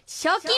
初期面先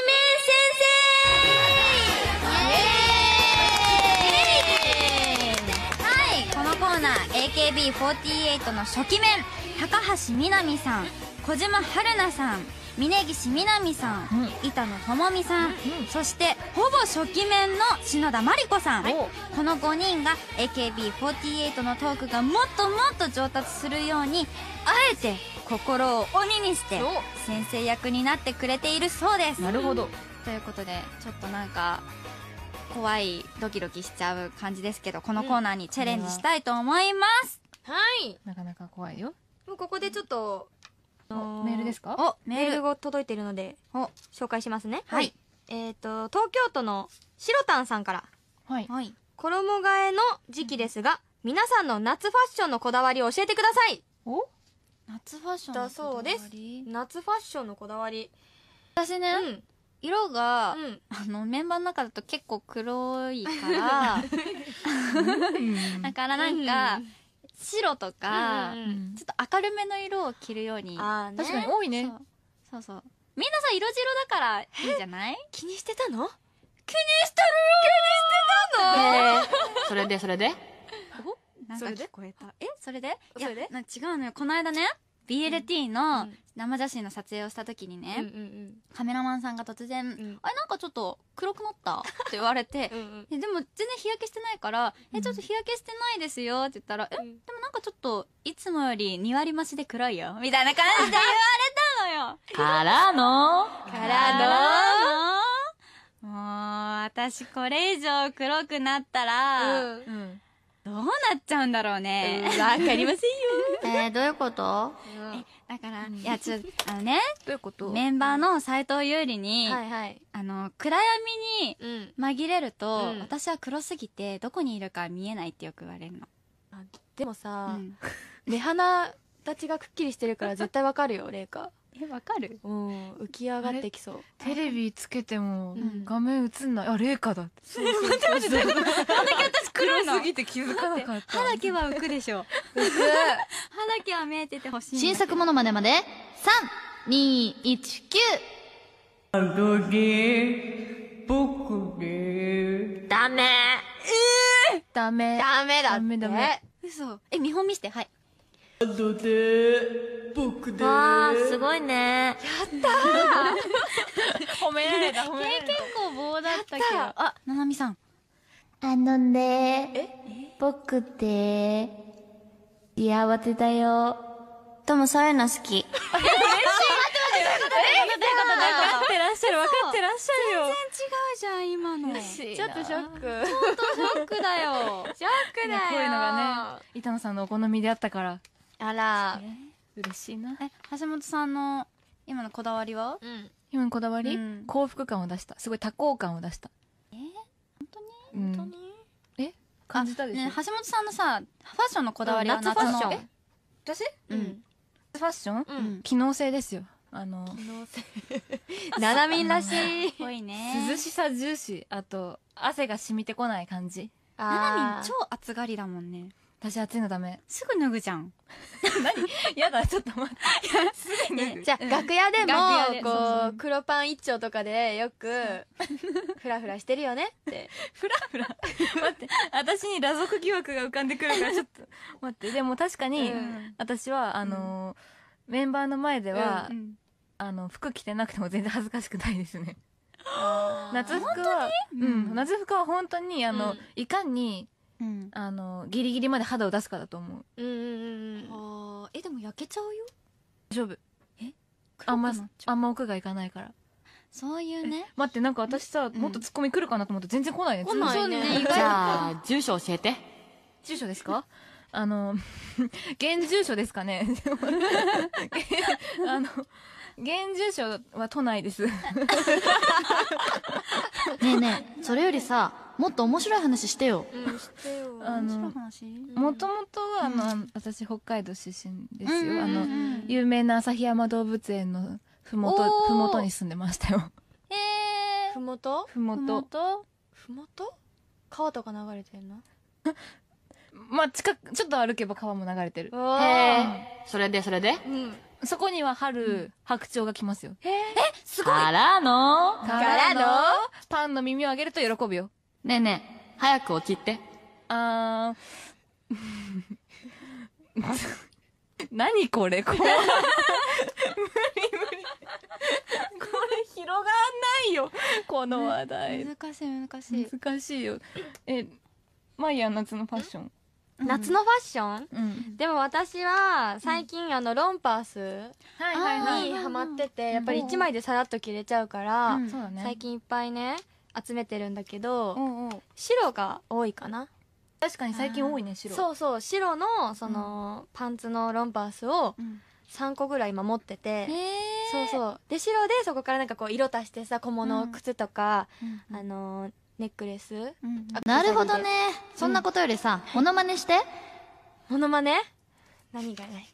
生。はい、このコーナー AKB48 の初期面、高橋みなみさん、小島春菜さん、峯岸みなみさん、板野友美さん、そしてほぼ初期面の篠田麻里子さん、この5人が AKB48 のトークがもっともっと上達するように、あえて心を鬼にして先生役になってくれているそうです。 なるほど。 ということで、ちょっとなんか怖い、ドキドキしちゃう感じですけど、このコーナーにチャレンジしたいと思います。 はい。 なかなか怖いよ。 もうここでちょっとメールですか？ メールが届いてるので紹介しますね。 はい。 東京都のしろたんさんから。 はい。 衣替えの時期ですが、皆さんの夏ファッションのこだわりを教えてください。 お？ 夏ファッションのだそうです。夏ファッションのこだわり。 私ね、色が、メンバーの中だと結構黒いからだからなんか、白とか、ちょっと明るめの色を着るように。 確かに多いね。 そうそう。みんなさ、色白だからいいじゃない？ 気にしてたの？ 気にしてる！ それでなんか聞こえた。それで？いや、違うのよ。この間ね、BLT の生写真の撮影をした時にね、カメラマンさんが突然、あれなんかちょっと黒くなったって言われて、でも全然日焼けしてないから、ちょっと日焼けしてないですよって言ったら、でもなんかちょっといつもより2割増しで黒いよみたいな感じで言われたのよ。 からのもう、私これ以上黒くなったら、どうなっちゃうんだろうね。 わかりませんよ。 どういうこと？だから、いや、どういうこと？メンバーの斉藤優里に、暗闇に紛れると、私は黒すぎてどこにいるか見えないってよく言われるの。 でもさ、目鼻立ちがくっきりしてるから絶対わかるよ、レイカ。 わかる？ 浮き上がってきそう。 テレビつけても画面映んない。あ、レイカだって。 待ってなんだけ私黒いの？ 黒すぎて気づかなかった。 歯だけは浮くでしょ。歯だけは見えててほしい。 新作ものまねまで3、2、1、9。 あのね、僕ね。 ダメ。 ダメ。 ダメだって。 ダメ。 嘘。見本見して。はい。 あのね、僕ね。 わー、すごいね。やったー。褒められた、 経験校棒だったけど。あ、ななみさん。 あのね、僕って幸せだよ。 でもそういうの好き。 分かってらっしゃる、分かってらっしゃるよ。 全然違うじゃん、今の。 ちょっとショック。 ショックだよ。 ショックだよ。 こういうのがね、板野さんのお好みであったから。 あら。 嬉しいな。 橋本さんの今のこだわりは？ 今のこだわり？幸福感を出した。すごい多幸感を出した。 本当に？ 感じたでしょ？ 橋本さんのさ、ファッションのこだわりは夏ファッション。 私？ うん。 ファッション？機能性ですよ。 機能性。ななみんらしい。 濃いね。 涼しさ重視。あと、汗が染みてこない感じ。 ななみん超暑がりだもんね。 私暑いのダメ。 すぐ脱ぐじゃん。 何？やだ、ちょっと待って。すぐ脱ぐ。 じゃあ、楽屋でも、こう、黒パン一丁とかでよく、フラフラしてるよねって。 フラフラ待って、私に裸族疑惑が浮かんでくるからちょっと、待って。でも確かに、私は、メンバーの前では、服着てなくても全然恥ずかしくないですね。夏服は、夏服は本当に、いかに、ギリギリまで肌を出すかだと思う。 でも焼けちゃうよ。 大丈夫。あんま屋外行かないから。 そういうね。 待って、なんか私さ、もっとツッコミ来るかなと思って全然来ないね。 来ないね。 じゃあ、住所教えて。住所ですか？現住所ですかね。現住所は都内です。 ねえねえ、それよりさ、もっと面白い話してよ。 もともとは私北海道出身ですよ。有名な旭山動物園のふもとに住んでましたよ。 ふもと？川とか流れてんの？ まあ、ちょっと歩けば川も流れてる。 へえ。 それでそこには春、白鳥が来ますよ。 すごい。 からのからのパンの耳をあげると喜ぶよ。 ねえねえ、早く起きて。 あー。何これこれ。無理無理。これ広がんないよ。この話題。 難しい難しい。 難しいよ。マイヤー夏のファッション。 夏のファッション、 うん。 でも私は最近ロンパースはいはいはい。 にハマってて、やっぱり1枚でさらっと着れちゃうから、 うんそうだね。 最近いっぱいね集めてるんだけど、 おうおう白が多いかな。 確かに最近多いね、白。 そうそう、白のその、パンツのロンパースをうん 3個ぐらい今持ってて、 へそうそうで白でそこからなんかこう色足してさ、小物、 うん靴とか、 うんネックレス、 うんなるほどね。そんなことよりさ、モノマネして。 モノマネ何がない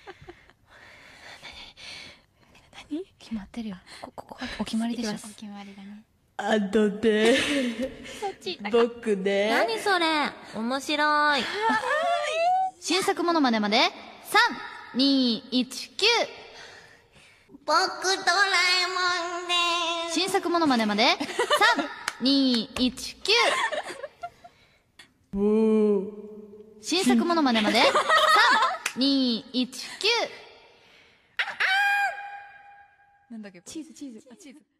決まってるよ。ここお決まりでしょ。 お決まりだね。 あとで、僕ね。 何それ面白い。新作モノマネまで、3、2、1、9。 僕ドラえもんで新作モノマネまで、3、2、1、9。新作モノマネまで、3、2、1、9。 なんだっけチーズ。あ、チーズ。